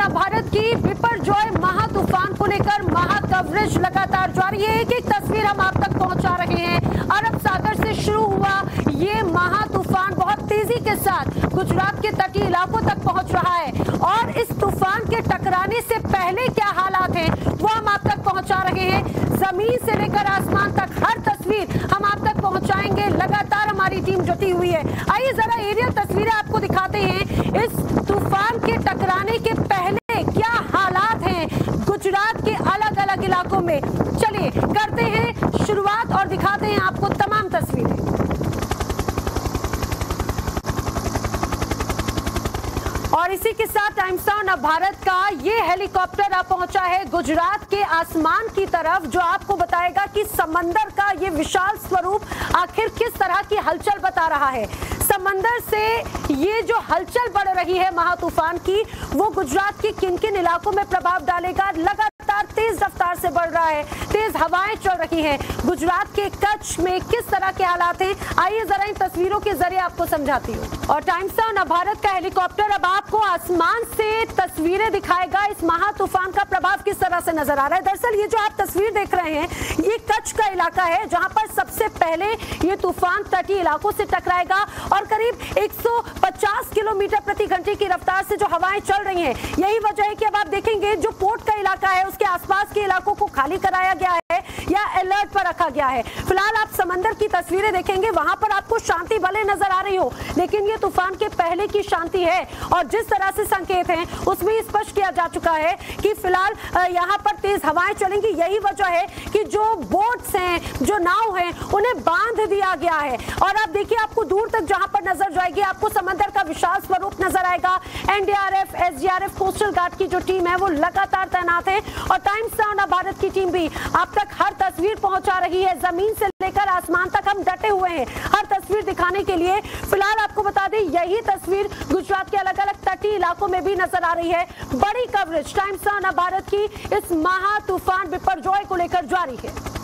नव भारत की बिपरजॉय महा तूफान को लेकर महा कवरेज लगातार जारी है। एक एक तस्वीर हम आप तक पहुंचा रहे हैं। अरब सागर से शुरू हुआ ये महा तूफान बहुत तेजी के साथ गुजरात के तटीय इलाकों तक पहुंच रहा है और इस तूफान के टकराने से पहले क्या हालात हैं वो हम आप तक पहुंचा रहे हैं। जमीन से लेकर आसमान तक हर तस्वीर हम आप तक पहुंचाएंगे। लगातार हमारी टीम जुटी हुई है। आइए जरा एरियल तस्वीरें आपको दिखाते हैं। इस तूफान के टकराने के पहले क्या हालात हैं गुजरात के अलग अलग इलाकों में। चलिए करते हैं शुरुआत और दिखाते हैं आपको तमाम तस्वीरें। और इसी के साथ टाइम्स नाउ भारत का ये हेलीकॉप्टर अब पहुंचा है गुजरात के आसमान की तरफ, जो आपको बताएगा कि समंदर का ये विशाल स्वरूप आखिर किस तरह की हलचल बता रहा है। समंदर से ये जो हलचल बढ़ रही है महा तूफान की, वो गुजरात के किन किन इलाकों में प्रभाव डालेगा। लगातार तेज रफ्तार से बढ़ रहा है, तेज हवाएं चल रही हैं। गुजरात के कच्छ में किस तरह के हालात हैं, आइए जरा इन तस्वीरों के जरिए आपको समझाती हूँ। और टाइम्स नाउ भारत का हेलीकॉप्टर अब आपको आसमान से तस्वीरें दिखाएगा। इस महा तूफान का प्रभाव किस तरह से नजर आ रहा है। दरअसल ये जो आप तस्वीर देख रहे हैं, ये कच्छ का इलाका है जहां पर सबसे पहले ये तूफान तटीय इलाकों से टकराएगा और करीब 150 किलोमीटर प्रति घंटे की रफ्तार से जो हवाएं चल रही हैं। यही वजह है कि अब आप देखेंगे जो पोर्ट का इलाका है उसके आसपास के इलाकों को खाली कराया गया है या अलर्ट पर रखा गया है। फिलहाल आप समंदर की तस्वीरें देखेंगे, वहां पर आपको शांति भले नजर आ रही हो, लेकिन ये तूफान के पहले की शांति है। और जिस तरह से संकेत हैं उसमें स्पष्ट किया जा चुका है कि फिलहाल यहाँ पर तेज हवाएं चलेंगी। यही वजह है कि जो बोट्स हैं, जो नाव हैं, उन्हें बांध दिया गया है। और आप देखिए, आपको दूर तक जहां पर नजर जाएगी आपको समंदर का विशाल स्वरूप नजर आएगा। एनडीआरएफ, एसडीआरएफ, कोस्टल गार्ड की जो टीम है वो लगातार तैनात है और टाइम्स नाउ भारत की टीम भी आप तक हर तस्वीर पहुंचा रही है। जमीन से लेकर आसमान तक हम डटे हुए हैं हर तस्वीर दिखाने के लिए। फिलहाल आपको बता दें, यही तस्वीर गुजरात के अलग अलग तटीय इलाकों में भी नजर आ रही है। बड़ी कवरेज टाइम्स नाउ भारत की इस महा तूफान बिपरजॉय को लेकर जारी है।